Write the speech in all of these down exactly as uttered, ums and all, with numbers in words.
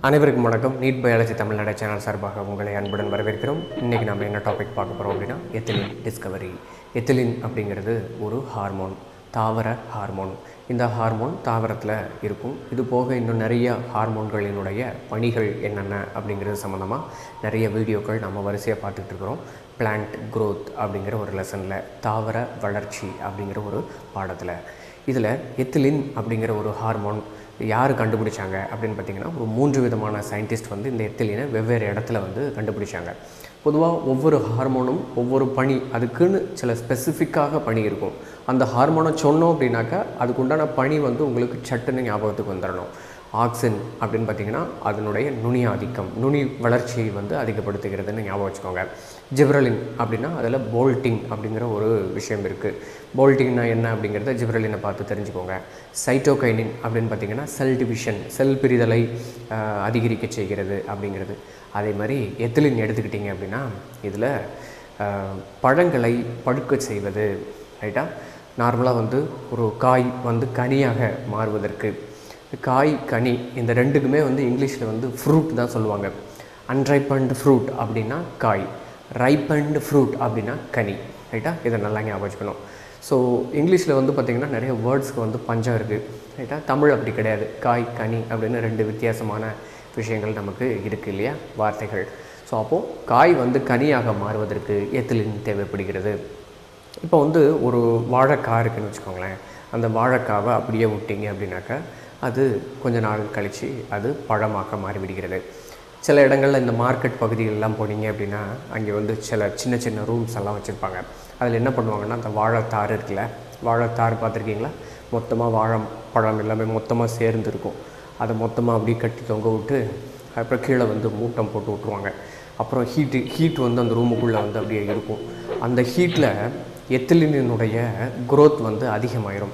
அனைவருக்கும் வணக்கம். NEET biology Tamil Nadu channel சார்பாக உங்களை அன்புடன் வரவேற்கிறோம். இன்றைக்கி நம்ம என்ன டாபிக் பார்க்க போகிறோம் அப்படின்னா எத்திலின் டிஸ்கவரி. எத்திலின் அப்படிங்கிறது ஒரு ஹார்மோன், தாவர ஹார்மோன். இந்த ஹார்மோன் தாவரத்தில் இருக்கும். இது போக இன்னும் நிறைய ஹார்மோன்களினுடைய பணிகள் என்னென்ன அப்படிங்கிறது சம்மந்தமாக நிறைய வீடியோக்கள் நம்ம வரிசையாக பார்த்துட்டு இருக்கிறோம். பிளான்ட் க்ரோத் அப்படிங்கிற ஒரு லெசனில், தாவர வளர்ச்சி அப்படிங்கிற ஒரு பாடத்தில். இதில் எத்திலின் அப்படிங்கிற ஒரு ஹார்மோன் யார் கண்டுபிடிச்சாங்க அப்படின்னு பார்த்திங்கன்னா, ஒரு மூன்று விதமான சயின்டிஸ்ட் வந்து இந்த எத்திலினை வெவ்வேறு இடத்துல வந்து கண்டுபிடிச்சாங்க. பொதுவாக ஒவ்வொரு ஹார்மோனும் ஒவ்வொரு பணி, அதுக்குன்னு சில ஸ்பெசிஃபிக்காக பணி இருக்கும். அந்த ஹார்மோனை சொன்னோம் அப்படின்னாக்கா அதுக்கு உண்டான பணி வந்து உங்களுக்கு சட்டுன்னு ஞாபகத்துக்கு வந்துடணும். ஆக்சின் அப்படின்னு பார்த்திங்கன்னா அதனுடைய நுனி ஆதிக்கம், நுனி வளர்ச்சியை வந்து அதிகப்படுத்துகிறதுன்னு ஞாபகம் வச்சுக்கோங்க. ஜிப்ரலின் அப்படின்னா அதில் போல்ட்டிங் அப்படிங்கிற ஒரு விஷயம் இருக்குது. போல்ட்டிங்னா என்ன அப்படிங்கிறத ஜிப்ரலினை பார்த்து தெரிஞ்சுக்கோங்க. சைட்டோகைனின் அப்படின்னு பார்த்திங்கன்னா செல் டிவிஷன், செல் பிரிதலை அதிகரிக்க செய்கிறது அப்படிங்கிறது. அதே மாதிரி எத்திலின் எடுத்துக்கிட்டிங்க அப்படின்னா இதில் பழங்களை பழுக்க செய்வது. ரைட்டா? நார்மலாக வந்து ஒரு காய் வந்து கனியாக மாறுவதற்கு, காய் கனி இந்த ரெண்டுக்குமே வந்து இங்கிலீஷில் வந்து ஃப்ரூட் தான் சொல்லுவாங்க. அன்ரைப்பன்டு ஃப்ரூட் அப்படின்னா காய், ரைப்பன்டு ஃப்ரூட் அப்படின்னா கனி. ரைட்டா? இதை நல்லா ஞாபகம் வச்சுக்கணும். ஸோ இங்கிலீஷில் வந்து பார்த்திங்கன்னா நிறைய வேர்ட்ஸ்க்கு வந்து பஞ்சம் இருக்குது. ரைட்டா? தமிழ் அப்படி கிடையாது. காய் கனி அப்படின்னு ரெண்டு வித்தியாசமான விஷயங்கள் நமக்கு இருக்குது இல்லையா, வார்த்தைகள். ஸோ அப்போது காய் வந்து கனியாக மாறுவதற்கு எத்திலின் தேவைப்படுகிறது. இப்போ வந்து ஒரு வாழைக்காய் இருக்குதுன்னு வச்சுக்கோங்களேன். அந்த வாழைக்காவை அப்படியே விட்டிங்க அப்படின்னாக்கா அது கொஞ்ச நாள் கழித்து அது பழமாக மாறிவிடுகிறது. சில இடங்களில் இந்த மார்க்கெட் பகுதிகளெலாம் போனீங்க அப்படின்னா அங்கே வந்து சில சின்ன சின்ன ரூம்ஸ் எல்லாம் வச்சுருப்பாங்க. அதில் என்ன பண்ணுவாங்கன்னா, அந்த வாழைத்தார் இருக்குல்ல, வாழைத்தார் பார்த்துருக்கீங்களா? மொத்தமாக வாழை பழம் எல்லாமே மொத்தமாக சேர்ந்து இருக்கும். அதை மொத்தமாக அப்படியே கட்டி தொங்க விட்டு அப்புறம் கீழே வந்து மூட்டம் போட்டு விட்ருவாங்க. அப்புறம் ஹீட்டு ஹீட் வந்து அந்த ரூமுக்குள்ளே வந்து அப்படியே இருக்கும். அந்த ஹீட்டில் எத்திலினுடைய குரோத் வந்து அதிகமாயிரும்.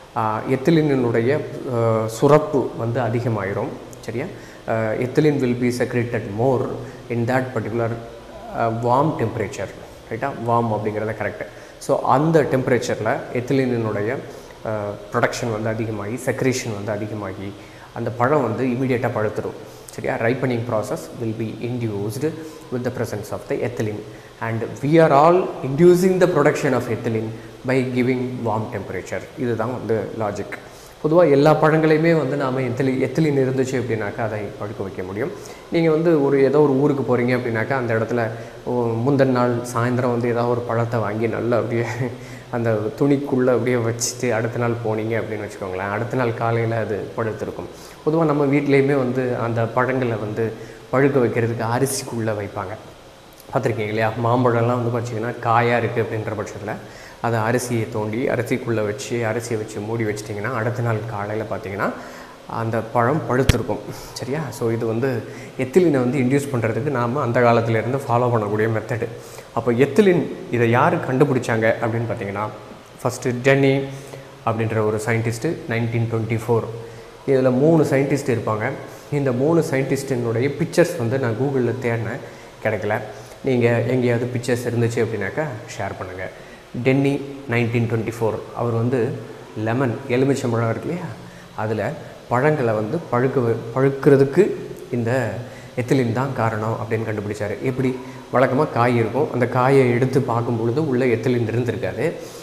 எத்திலினுடைய சுரப்பு வந்து அதிகமாயிரும். சரியா? Ethylene will be secreted more in that particular warm temperature. ரைட்டா? வார்ம் அப்படிங்கிறத கரெக்டு. ஸோ அந்த டெம்பரேச்சரில் எத்திலினுடைய ப்ரொடக்ஷன் வந்து அதிகமாகி, செக்ரேஷன் வந்து அதிகமாகி அந்த பழம் வந்து இமீடியட்டாக பழுத்துடும். சரியா? Ripening process will be induced with the presence of the ethylene. and we are all inducing the production of ethylene by giving warm temperature. இதுதான் வந்து லாஜிக். பொதுவாக எல்லா பழங்களையுமே வந்து நாம் எத்திலி எத்திலின் இருந்துச்சு அப்படின்னாக்கா அதை பழுக்க வைக்க முடியும். நீங்கள் வந்து ஒரு ஏதோ ஒரு ஊருக்கு போகிறீங்க அப்படின்னாக்கா அந்த இடத்துல முந்தின நாள் சாயந்தரம் வந்து ஏதாவது ஒரு பழத்தை வாங்கி நல்லா அப்படியே அந்த துணிக்குள்ளே அப்படியே வச்சுட்டு அடுத்த நாள் போனீங்க அப்படின்னு வச்சுக்கோங்களேன், அடுத்த நாள் காலையில் அது பழுத்திருக்கும். பொதுவாக நம்ம வீட்லேயுமே வந்து அந்த பழங்களை வந்து பழுக்க வைக்கிறதுக்கு அரிசிக்குள்ளே வைப்பாங்க. பார்த்துருக்கீங்க இல்லையா? மாம்பழம்லாம் வந்து பார்த்திங்கன்னா காயாக இருக்குது அப்படின்ற பட்சத்தில் அதை அரிசியை தோண்டி அரிசிக்குள்ளே வச்சு அரிசியை வச்சு மூடி வச்சிட்டிங்கன்னா அடுத்த நாள் காலையில் பார்த்திங்கன்னா அந்த பழம் பழுத்திருக்கும். சரியா? ஸோ இது வந்து எத்திலினை வந்து இன்டியூஸ் பண்ணுறதுக்கு நாம் அந்த காலத்திலேருந்து ஃபாலோ பண்ணக்கூடிய மெத்தடு. அப்போ எத்திலின் இதை யார் கண்டுபிடிச்சாங்க அப்படின்னு பார்த்திங்கன்னா, ஃபஸ்ட்டு டென்னி அப்படின்ற ஒரு சயின்டிஸ்ட்டு நைன்டீன் டுவெண்ட்டி ஃபோர் இதில் மூணு சயின்டிஸ்ட் இருப்பாங்க. இந்த மூணு சயின்டிஸ்டினுடைய பிக்சர்ஸ் வந்து நான் கூகுளில் தேடினேன், கிடைக்கல. நீங்கள் எங்கேயாவது பிக்சர்ஸ் இருந்துச்சு அப்படின்னாக்கா ஷேர் பண்ணுங்கள். டென்னி நைன்டீன் டுவெண்ட்டி ஃபோர் அவர் வந்து லெமன், எலுமிச்சம்பழம் இருக்கு இல்லையா, அதில் பழங்களை வந்து பழுக்க பழுக்கிறதுக்கு இந்த எத்திலின் தான் காரணம் அப்படின்னு கண்டுபிடிச்சார். எப்படி? வழக்கமாக காய் இருக்கும், அந்த காயை எடுத்து பார்க்கும் பொழுது உள்ளே எத்திலின் இருந்திருக்காது.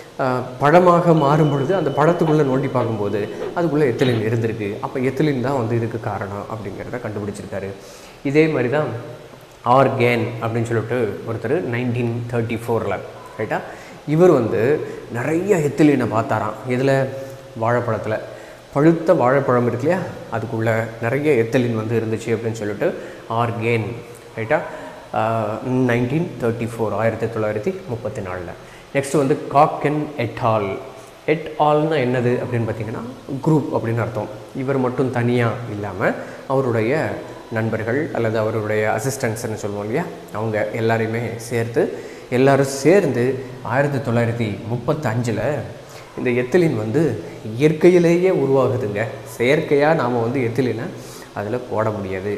பழமாக மாறும் பொழுது அந்த பழத்துக்குள்ளே நோண்டி பார்க்கும்போது அதுக்குள்ளே எத்திலின் இருந்திருக்கு. அப்போ எத்திலின் தான் வந்து இதுக்கு காரணம் அப்படிங்கிறத கண்டுபிடிச்சிருக்காரு. இதே மாதிரி தான் ஆர்கேன் அப்படின்னு சொல்லிட்டு ஒருத்தர் நைன்டீன் தேர்ட்டி ஃபோரில். ரைட்டா? இவர் வந்து நிறைய எத்திலினை பார்த்தாராம். இதில் வாழைப்பழத்தில் பழுத்த வாழைப்பழம் இருக்கு இல்லையா, அதுக்குள்ளே நிறைய எத்திலின் வந்து இருந்துச்சு அப்படின்னு சொல்லிட்டு ஆர்கேன். ரைட்டா? நைன்டீன் தேர்ட்டி ஃபோர் ஆயிரத்தி தொள்ளாயிரத்தி முப்பத்தி நாலில். நெக்ஸ்ட்டு வந்து காக்கன் எட்டால். எட் ஆல்னால் என்னது அப்படின்னு பார்த்திங்கன்னா குரூப் அப்படின்னு அர்த்தம். இவர் மட்டும் தனியாக இல்லாமல் அவருடைய நண்பர்கள் அல்லது அவருடைய அசிஸ்டன்ட்ஸ்ன்னு சொல்லுவோம் இல்லையா, அவங்க எல்லாரையுமே சேர்த்து எல்லோரும் சேர்ந்து ஆயிரத்தி தொள்ளாயிரத்தி முப்பத்தஞ்சில் இந்த எத்திலின் வந்து இயற்கையிலேயே உருவாகுதுங்க. செயற்கையாக நாம் வந்து எத்திலினை அதில் போட முடியாது.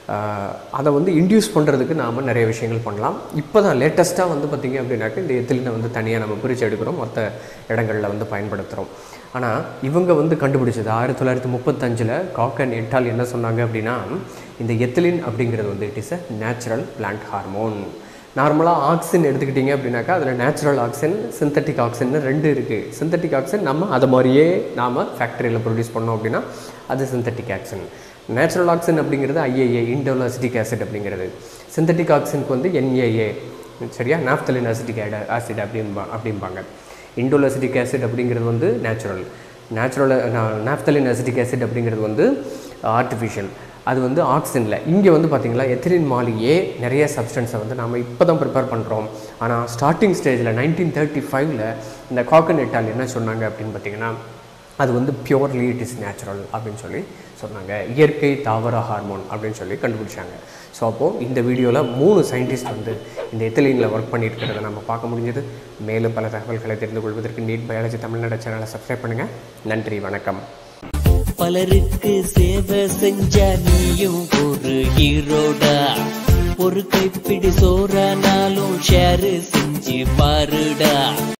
அதை வந்து இன்டியூஸ் பண்ணுறதுக்கு நாம் நிறைய விஷயங்கள் பண்ணலாம். இப்போ தான் லேட்டஸ்ட்டாக வந்து பார்த்திங்க அப்படின்னாக்க இந்த எத்திலினை வந்து தனியாக நம்ம பிரித்து எடுக்கிறோம், மற்ற இடங்களில் வந்து பயன்படுத்துகிறோம். ஆனால் இவங்க வந்து கண்டுபிடிச்சது ஆயிரத்தி தொள்ளாயிரத்தி முப்பத்தஞ்சில் காக்கன் எட்டால் என்ன சொன்னாங்க அப்படின்னா, இந்த எத்திலின் அப்படிங்கிறது வந்து it is a natural plant hormone. நார்மலாக ஆக்சின் எடுத்துக்கிட்டிங்க அப்படின்னாக்கா அதில் நேச்சுரல் ஆக்சின் சிந்தட்டிக் ஆக்சின்னு ரெண்டு இருக்குது. சிந்தட்டிக் ஆக்சின் நம்ம அதை மாதிரியே நாம் ஃபேக்ட்ரியில் ப்ரொடியூஸ் பண்ணோம் அப்படின்னா அது சிந்தட்டிக் ஆக்சின். நேச்சுரல் ஆக்சின் அப்படிங்கிறது ஐஏஏ இண்டோல் அசிட்டிக் ஆசிட் அப்படிங்கிறது. சிந்தட்டிக் ஆக்சினுக்கு வந்து என்ஏஏ சரியா நாப்தலின் அசிட்டிக் ஆசிட் அப்படின்பா அப்படிம்பாங்க. இண்டோல் அசிட்டிக் ஆசிட் அப்படிங்கிறது வந்து natural. Natural naphthalene acetic acid அப்படிங்கிறது வந்து ஆர்டிஃபிஷியல். அது வந்து ஆக்சிஜனில். இங்கே வந்து பார்த்திங்களா எத்திலின் மாலியே நிறைய சப்ஸ்டன்ஸை வந்து நம்ம இப்போ தான் ப்ரிப்பேர் பண்ணுறோம். ஆனால் ஸ்டார்டிங் ஸ்டேஜில் நைன்டீன் தேர்ட்டி ஃபைவ்ல இந்த காக்கன் எட்டால் என்ன சொன்னாங்க அப்படின்னு பார்த்திங்கன்னா அது வந்து பியூர்லி இட் இஸ் நேச்சுரல் அப்படின்னு சொல்லி சொன்னாங்க. இயற்கை தாவர ஹார்மோன் அப்படின்னு சொல்லி கண்டுபிடிச்சாங்க. ஸோ அப்போது இந்த வீடியோவில் மூணு சயின்டிஸ்ட் வந்து இந்த எத்திலீனில் ஒர்க் பண்ணியிருக்கிறத நம்ம பார்க்க முடிஞ்சது. மேலும் பல தகவல்களை தெரிந்து கொள்வதற்கு நீட் பயாலஜி தமிழ்நாடு சேனலை சப்ஸ்கிரைப் பண்ணுங்கள். நன்றி, வணக்கம். பலருக்கு சேவை செஞ்ச நீயும் ஒரு ஹீரோடா. ஒரு கைப்பிடி சோறானாலும் ஷேர் செஞ்சு பாருடா.